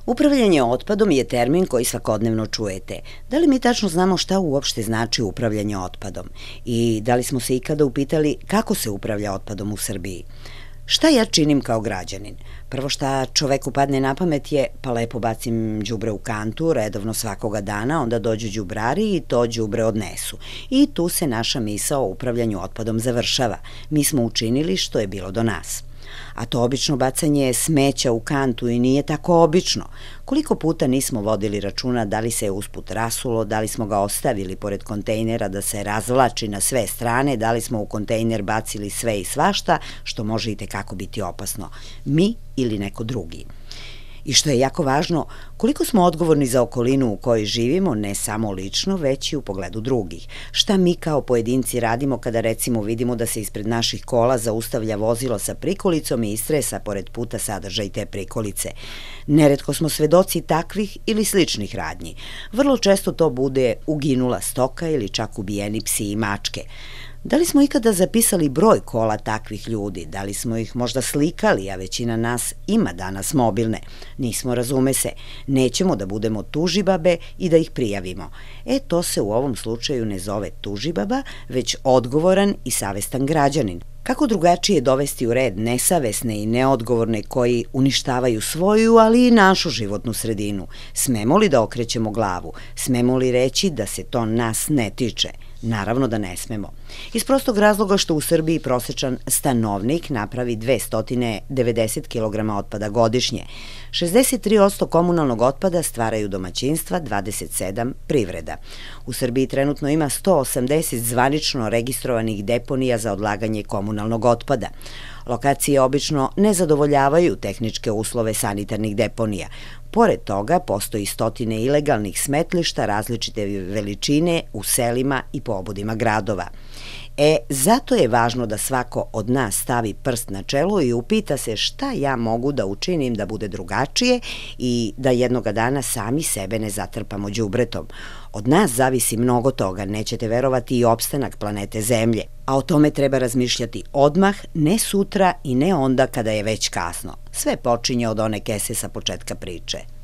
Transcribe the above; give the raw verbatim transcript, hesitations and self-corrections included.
Upravljanje otpadom je termin koji svakodnevno čujete. Da li mi tačno znamo šta uopšte znači upravljanje otpadom? I da li smo se ikada upitali kako se upravlja otpadom u Srbiji? Šta ja činim kao građanin? Prvo šta čoveku padne na pamet je pa lepo bacim đubre u kantu redovno svakoga dana, onda dođu đubrari i to đubre odnesu. I tu se naša misao o upravljanju otpadom završava. Mi smo učinili što je bilo do nas. A to obično bacanje smeća u kantu i nije tako obično. Koliko puta nismo vodili računa da li se je usput rasulo, da li smo ga ostavili pored kontejnera da se razvlači na sve strane, da li smo u kontejner bacili sve i svašta, što može i tekako biti opasno. Mi ili neko drugi. I što je jako važno, koliko smo odgovorni za okolinu u kojoj živimo, ne samo lično, već i u pogledu drugih. Šta mi kao pojedinci radimo kada recimo vidimo da se ispred naših kola zaustavlja vozilo sa prikolicom i istresa pored puta sadržaj te prikolice. Neretko smo svedoci takvih ili sličnih radnji. Vrlo često to bude uginula stoka ili čak ubijeni psi i mačke. Da li smo ikada zapisali broj kola takvih ljudi? Da li smo ih možda slikali, a većina nas ima danas mobilne? Nismo, razume se. Nećemo da budemo tužibabe i da ih prijavimo. E, to se u ovom slučaju ne zove tužibaba, već odgovoran i savestan građanin. Kako drugačije dovesti u red nesavesne i neodgovorne koji uništavaju svoju, ali i našu životnu sredinu? Smemo li da okrećemo glavu? Smemo li reći da se to nas ne tiče? Naravno da ne smemo. Iz prostog razloga što u Srbiji prosečan stanovnik napravi dvesta devedeset kilograma otpada godišnje. šezdeset tri posto komunalnog otpada stvaraju domaćinstva, dvadeset sedam privreda. U Srbiji trenutno ima sto osamdeset zvanično registrovanih deponija za odlaganje komunalnog otpada. Lokacije obično ne zadovoljavaju tehničke uslove sanitarnih deponija. Pored toga, postoji stotine ilegalnih smetlišta različite veličine u selima i po obodima gradova. E, zato je važno da svako od nas stavi prst na čelo i upita se šta ja mogu da učinim da bude drugačije i da jednoga dana sami sebe ne zatrpamo đubretom. Od nas zavisi mnogo toga, nećete verovati i opstanak planete Zemlje. A o tome treba razmišljati odmah, ne sutra i ne onda kada je već kasno. Sve počinje od one kese sa početka priče.